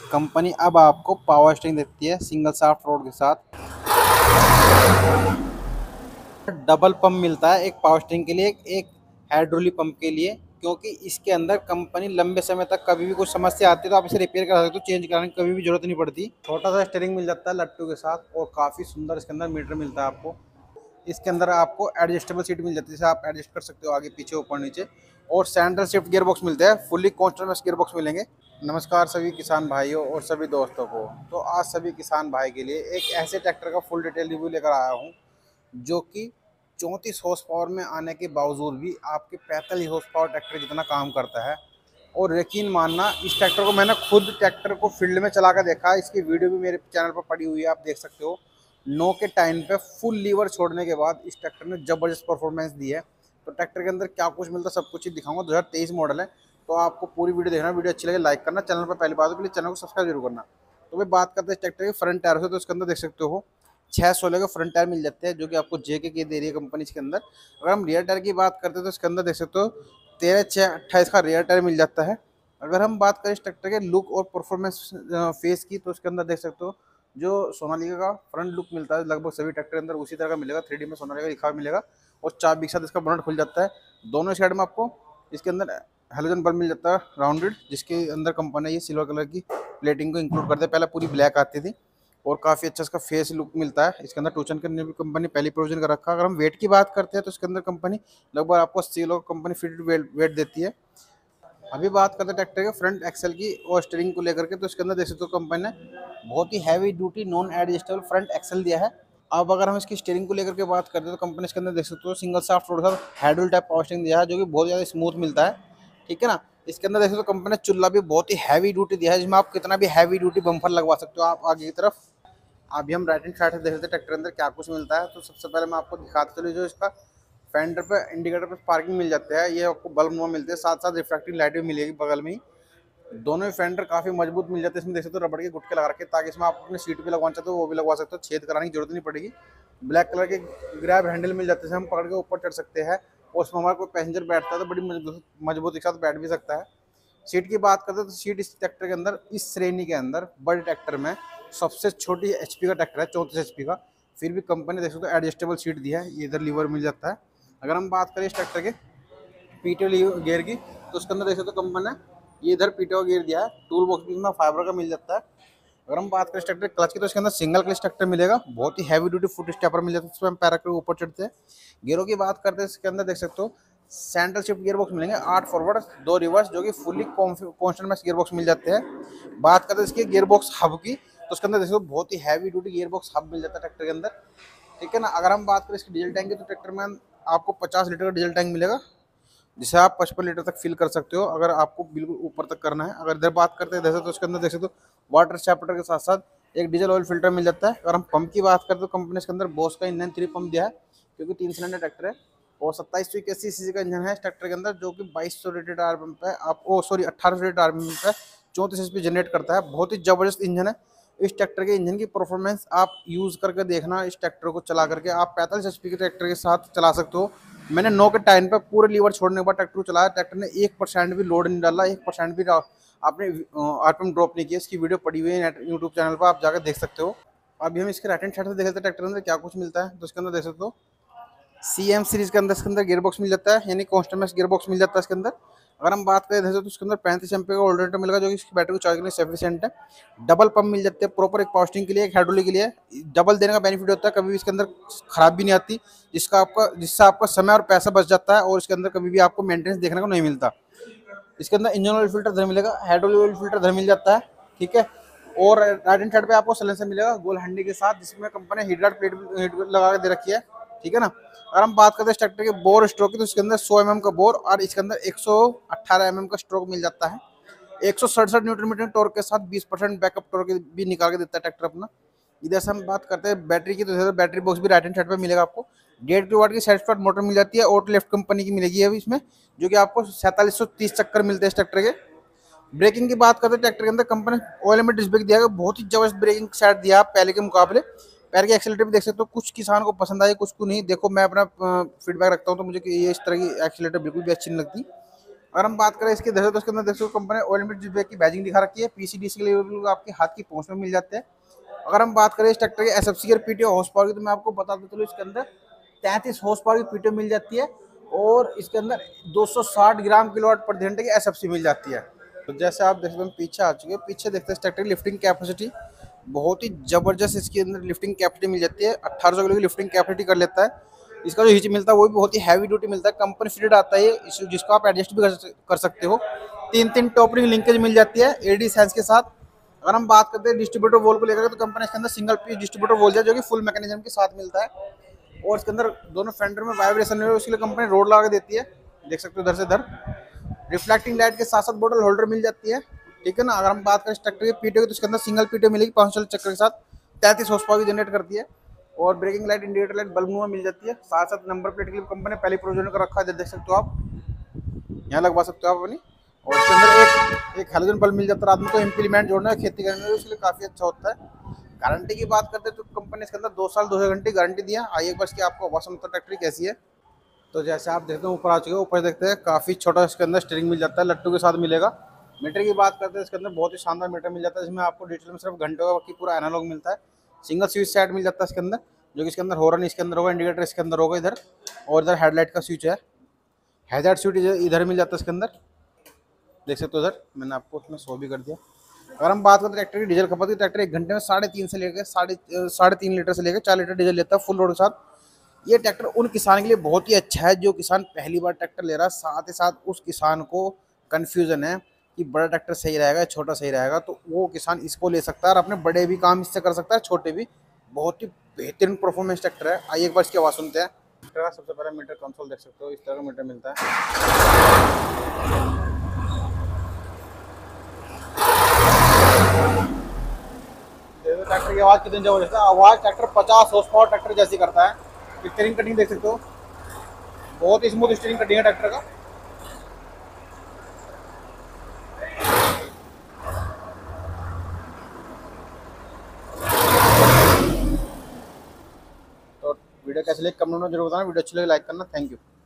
Company अब आपको power steering देती है सिंगल शाफ्ट रोड के साथ। डबल पंप मिलता है, एक पावर स्टीयरिंग के लिए, एक हाइड्रोलिक पंप के लिए, क्योंकि इसके अंदर कंपनी लंबे समय तक कभी भी कुछ समस्या आती है तो आप इसे रिपेयर करा सकते हो, चेंज कराने की कभी भी जरूरत नहीं पड़ती। छोटा सा स्टीयरिंग मिल जाता है लट्टू के साथ और काफ़ी सुंदर इसके अंदर मीटर मिलता है आपको। इसके अंदर आपको एडजस्टेबल सीट मिल जाती है, जिसे आप एडजस्ट कर सकते हो आगे पीछे ऊपर नीचे। और सेंट्रल शिफ्ट गियर बॉक्स मिलते हैं, फुल्ली कॉन्स्टेंट गियर बॉक्स मिलेंगे। नमस्कार सभी किसान भाइयों और सभी दोस्तों को। तो आज सभी किसान भाई के लिए एक ऐसे ट्रैक्टर का फुल डिटेल रिव्यू लेकर आया हूँ जो कि 34 हॉर्स पावर में आने के बावजूद भी आपके 45 हॉर्स पावर ट्रैक्टर जितना काम करता है। और यकीन मानना, इस ट्रैक्टर को मैंने खुद ट्रैक्टर को फील्ड में चला कर देखा, इसकी वीडियो भी मेरे चैनल पर पड़ी हुई है, आप देख सकते हो। नो के टाइम पे फुल लीवर छोड़ने के बाद इस ट्रैक्टर ने ज़बरदस्त परफॉर्मेंस दी है। तो ट्रैक्टर के अंदर क्या कुछ मिलता है सब कुछ ही दिखाऊंगा। 2023 मॉडल है, तो आपको पूरी वीडियो देखना। वीडियो अच्छी लगे लाइक करना, चैनल पर पहली बात हो प्लीज़ चैनल को सब्सक्राइब जरूर करना। तो भाई बात करते हैं इस ट्रैक्टर के फ्रंट टायर से, तो इसके अंदर देख सकते हो 616 के फ्रंट टायर मिल जाते हैं, जो कि आपको जेके की दे रही है कंपनी इसके अंदर। अगर हम रियर टायर की बात करते हैं तो इसके अंदर देख सकते हो 13/6/28 का रियर टायर मिल जाता है। अगर हम बात करें इस ट्रैक्टर के लुक और परफॉर्मेंस फेस की, तो इसके अंदर देख सकते हो जो सोनालिका का फ्रंट लुक मिलता है लगभग सभी ट्रैक्टर के अंदर उसी तरह का मिलेगा। 3D में सोनालिका लिखा हुआ मिलेगा और चाबी के साथ इसका बोनट खुल जाता है। दोनों साइड में आपको इसके अंदर हेलोजन बल्ब मिल जाता है राउंडेड, जिसके अंदर कंपनी ने ये सिल्वर कलर की प्लेटिंग को इंक्लूड कर दिया। पहले पूरी ब्लैक आती थी और काफ़ी अच्छा इसका फेस लुक मिलता है। इसके अंदर टूचन करने भी कंपनी पहली प्रोविजन कर रखा है। अगर हम वेट की बात करते हैं तो इसके अंदर कंपनी लगभग आपको 80 किलो कंपनी फिटेड वेट देती है। अभी बात करते हैं ट्रैक्टर के फ्रंट एक्सल की और स्टीयरिंग को लेकर के, तो इसके अंदर देख सकते हो कंपनी ने बहुत ही heavy duty non adjustable front axle दिया है। अब अगर हम इसकी स्टीयरिंग को लेकर के बात करते हैं तो कंपनी इसके अंदर देख सकते हो single shaft rod handle type power steering दिया है, जो कि बहुत ज़्यादा स्मूथ मिलता है। ठीक है ना। इसके अंदर देख सकते हो कंपनी ने चुल्ला भी बहुत ही हैवी ड्यूटी दिया है, जिसमें आप कितना भी हैवी ड्यूटी बम्फर लगवा सकते हो आप आगे की तरफ। अभी हम राइट हैंड साइड से देख सकते हैं ट्रैक्टर के अंदर क्या कुछ मिलता है। तो सबसे पहले मैं आपको दिखाते चलूँ, जो इसका फेंडर पे इंडिकेटर पे पार्किंग मिल जाते हैं, ये आपको बल्ब नुमा मिलते हैं, साथ साथ रिफ्लेक्टिंग लाइट भी मिलेगी बगल में ही। दोनों ही फेंडर काफ़ी मजबूत मिल जाते हैं। इसमें देख सकते हो रबड़ के गुटके लगा रखे हैं, ताकि इसमें आप अपने सीट पे लगवाना चाहते हो वो भी लगवा सकते हो, छेद कराने की जरूरत नहीं पड़ेगी। ब्लैक कलर के ग्रैब हैंडल मिल जाते हैं, हम पकड़ के ऊपर चढ़ सकते हैं और उसमें हमारा कोई पैसेंजर बैठता है तो बड़ी मजबूती के साथ बैठ भी सकता है। सीट की बात करते हैं तो सीट इस ट्रैक्टर के अंदर, इस श्रेणी के अंदर बड़े ट्रैक्टर में सबसे छोटी एचपी का ट्रैक्टर है, 34 एचपी का। फिर भी कंपनी देख सकते हो एडजस्टेबल सीट दी है, ये इधर लीवर मिल जाता है। अगर हम बात करें इस ट्रैक्टर के पीटीओ गियर की, तो उसके अंदर देख सकते हो कंपनी ने ये इधर पीटीओ गियर दिया है। टूल बॉक्स भी इसमें फाइबर का मिल जाता है। अगर हम बात करें ट्रैक्टर क्लच की, तो इसके अंदर सिंगल क्लच ट्रैक्टर मिलेगा, बहुत ही हैवी ड्यूटी फुट स्टेपर मिल जाता है, इसमें हम पैर के ऊपर चढ़ते हैं। गियरों की बात करते हैं इसके अंदर देख सकते हो सेंट्रल शिफ्ट गियर बॉक्स मिलेंगे, 8 फॉरवर्ड 2 रिवर्स, जो कि fully constant mesh gear box मिल जाते हैं। बात करते हैं इसके गियर बॉक्स हब की, तो उसके अंदर देख सकते हो बहुत ही heavy duty gear box hub मिल जाता है ट्रैक्टर के अंदर। ठीक है ना। अगर हम बात करें इसकी डीजल टैंक की, तो ट्रैक्टर में आपको 50 लीटर का डीजल टैंक मिलेगा, जिसे आप 55 लीटर तक फिल कर सकते हो अगर आपको बिल्कुल ऊपर तक करना है। अगर इधर बात करते हैं जैसे, तो उसके अंदर देख सकते हो वाटर चैप्टर के साथ साथ एक डीजल ऑयल फिल्टर मिल जाता है। अगर हम पंप की बात करते हैं तो कंपनी इसके अंदर बॉस का इंजन 3 पंप दिया है, क्योंकि 3 सिलेंडर ट्रैक्टर है और 2781 सीसी का इंजन है इस ट्रैक्टर के अंदर, जो कि 2200 रेटेड आरपीएम पे आप 1800 रेटेड आरपीएम पे 34 एचपी जनरेट करता है। बहुत ही जबरदस्त इंजन है। इस ट्रैक्टर के इंजन की परफॉर्मेंस आप यूज़ करके देखना, इस ट्रैक्टर को चला करके आप 45 एचपी के ट्रैक्टर के साथ चला सकते हो। मैंने 9 के टाइम पे पूरे लीवर छोड़ने के बाद ट्रैक्टर को चलाया, ट्रैक्टर ने 1% भी लोड नहीं डाला, 1% भी आपने आरपीएम ड्रॉप नहीं किया। इसकी वीडियो पड़ी हुई है यूट्यूब चैनल पर, आप जाकर देख सकते हो। अभी हम इसके राइट हैंड साइड से देख सकते हैं ट्रैक्टर के अंदर क्या कुछ मिलता है। तो इसके अंदर देख सकते हो सीएम सीरीज के अंदर इसके अंदर गियर बॉक्स मिल जाता है, यानी कॉन्स्टेंट मैक्स गियर बॉक्स मिल जाता है इसके अंदर। अगर हम बात करें तो इसके अंदर 35 एम्पीयर का ऑल्टरनेटर मिलेगा, जो कि इसकी बैटरी को चार्ज करने सफिशिएंट है। डबल पंप मिल जाते हैं प्रॉपर, एक पावर स्टीयरिंग के लिए एक हाइड्रोलिक के लिए। डबल देने का बेनिफिट होता है, कभी भी इसके अंदर खराब भी नहीं आती, जिससे आपका समय और पैसा बच जाता है और इसके अंदर कभी भी आपको मेंटेनेंस देखने को नहीं मिलता। इसके अंदर इंजन ऑयल फिल्टर इधर मिलेगा, हाइड्रोलिक ऑयल फिल्टर इधर मिल जाता है। ठीक है। और राइट हैंड साइड पे आपको साइलेंसर मिलेगा गोल हंडी के साथ, जिसमें कंपनी ने हीट प्लेट लगा के दे रखी है। ठीक है ना। अगर हम बात करते हैं इस ट्रैक्टर के बोर स्ट्रोक की, तो इसके अंदर 100 mm का बोर और इसके अंदर 118 mm का स्ट्रोक मिल जाता है। 167 न्यूटन मीटर टॉर्क के साथ 20% बैकअप टॉर्क भी निकाल के देता है ट्रैक्टर अपना। इधर से हम बात करते हैं बैटरी की, तो बैटरी बॉक्स भी राइट हैंड साइड पे मिलेगा आपको। 1.5 किलोवाट की सेल्फ स्टार्ट मोटर मिल जाती है, ऑटो लेफ्ट कंपनी की मिलेगी अभी इसमें, जो कि आपको 4730 चक्कर मिलते हैं इस ट्रैक्टर के। ब्रेकिंग की बात करते हैं ट्रैक्टर के अंदर कंपनी ऑयल में डिस्क ब्रेक दिया है, बहुत ही जबरदस्त ब्रेकिंग सेट दिया पहले के मुकाबले। पैर की एक्सीलेटर भी देख सकते हो, कुछ किसान को पसंद आई कुछ को नहीं। देखो मैं अपना फीडबैक रखता हूँ, तो मुझे ये इस तरह की एक्सीलेटर बिल्कुल भी अच्छी नहीं लगती। अगर हम बात करें इसके इधर, तो इसके अंदर देखो कंपनी ऑयल इंडिया डिस्प्ले की बैजिंग दिखा रखी है। पीसीडीसी के लिए आपके हाथ की पहुंच में मिल जाते हैं। अगर हम बात करें इस ट्रैक्टर के एसएफसी और पीटीओ हॉर्स पावर की, तो मैं आपको बता देता हूँ इसके अंदर 33 हॉर्स पावर की पीटीओ मिल जाती है और इसके अंदर 260 ग्राम किलोवाट प्रति घंटे की एसएफसी मिल जाती है। तो जैसे आप देख सकते हैं पीछे आ चुके हैं, पीछे देखते हैं इस ट्रैक्टर की लिफ्टिंग कैपेसिटी बहुत ही जबरदस्त इसके अंदर लिफ्टिंग कैपेसिटी मिल जाती है। 1800 किलो की लिफ्टिंग कैपेसिटी कर लेता है। इसका जो हिच मिलता है वो भी बहुत ही हैवी ड्यूटी मिलता है, कंपनी फिटेड आता है जिसको आप एडजस्ट भी कर सकते हो। 3 टॉपरिंग लिंकेज मिल जाती है एडी सेंस के साथ। अगर हम बात करते हैं डिस्ट्रीब्यूटर वोल को लेकर, तो कंपनी इसके अंदर सिंगल पीस डिस्ट्रीब्यूटर वोल है जो कि फुल मैकेनिज्म के साथ मिलता है। और इसके अंदर दोनों फेंडर में वाइब्रेशन है, उसके लिए कंपनी रोड लगा के देती है, देख सकते हो इधर से इधर। रिफ्लेक्टिंग लाइट के साथ साथ बॉटल होल्डर मिल जाती है, ठीक है ना। अगर हम बात करें ट्रैक्टर की पीटीओ की, तो इसके अंदर सिंगल पीटीओ मिलेगी 500 चक्कर के साथ, 33 हॉर्स पावर की जनरेट करती है। और braking light, indicator light, bulb नुमा मिल जाती है। साथ साथ नंबर प्लेट के लिए कंपनी ने पहले प्रोविजन कर रखा है, देख सकते हो आप, यहाँ लगवा सकते हो आप अपनी। और इसके अंदर एक हेलोजन बल्ब मिल जाता है, रात में कोई इम्प्लीमेंट जोड़ना है खेती करने में, उसके लिए काफ़ी अच्छा होता है। गारंटी की बात करते हैं तो कंपनी इसके अंदर 2 साल 2 घंटे गारंटी दिया। आइए बस की आपको आवाज़ सुनता ट्रैक्टर कैसी है। तो जैसे आप देखते हैं ऊपर आ चुके हैं, ऊपर देखते हैं काफ़ी छोटा इसके अंदर स्टीयरिंग मिल जाता है, लट्टू के साथ मिलेगा। मीटर की बात करते हैं, इसके अंदर बहुत ही शानदार मीटर मिल जाता है, जिसमें आपको डिटेल में सिर्फ घंटों का बाकी पूरा एनालॉग मिलता है। सिंगल स्विच सेट मिल जाता है इसके अंदर, जो कि इसके अंदर हॉर्न इसके अंदर होगा, इंडिकेटर इसके अंदर होगा इधर, और इधर हेडलाइट का स्विच है, हेडलाइट स्विच इधर मिल जाता है इसके अंदर, देख सकते हो इधर मैंने आपको उसमें शो भी कर दिया। अगर हम बात करते हैं ट्रैक्टर की डीजल खपत की, ट्रैक्टर 1 घंटे में 3.5 से लेकर 3.5 लीटर से लेकर 4 लीटर डीजल लेता है फुल लोड के साथ। ये ट्रैक्टर उन किसान के लिए बहुत ही अच्छा है जो किसान पहली बार ट्रैक्टर ले रहा है, साथ ही साथ उस किसान को कन्फ्यूजन है कि बड़ा ट्रैक्टर सही रहेगा छोटा सही रहेगा, तो वो किसान इसको ले सकता है और अपने बड़े भी काम इससे कर सकता है, छोटे भी। बहुत ही बेहतरीन परफॉर्मेंस ट्रैक्टर है। आइए एक बार इसकी आवाज़ सुनते हैं। ट्रैक्टर का सबसे पहला मीटर कंसोल देख सकते हो, इस तरह का मीटर मिलता है। ट्रैक्टर की आवाज़ कितनी जबरदस्त है, आवाज़ ट्रैक्टर 50 हॉर्स पावर ट्रैक्टर जैसी करता है। स्टीयरिंग कटिंग देख सकते हो, बहुत ही स्मूथ स्टीयरिंग कटिंग है ट्रैक्टर का। तो वीडियो कैसे लगे कमेंट में जरूर बताना, वीडियो अच्छी लगे लाइक करना, थैंक यू।